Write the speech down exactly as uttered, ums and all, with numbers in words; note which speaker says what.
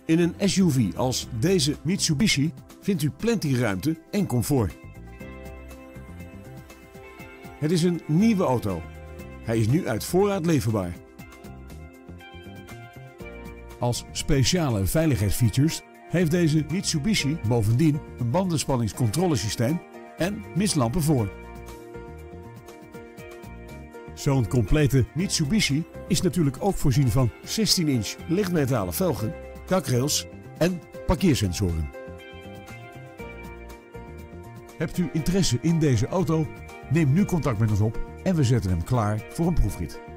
Speaker 1: In een S U V als deze Mitsubishi vindt u plenty ruimte en comfort. Het is een nieuwe auto. Hij is nu uit voorraad leverbaar. Als speciale veiligheidsfeatures heeft deze Mitsubishi bovendien een bandenspanningscontrolesysteem en mistlampen voor. Zo'n complete Mitsubishi is natuurlijk ook voorzien van zestien inch lichtmetalen velgen, dakrails en parkeersensoren. Hebt u interesse in deze auto? Neem nu contact met ons op en we zetten hem klaar voor een proefrit.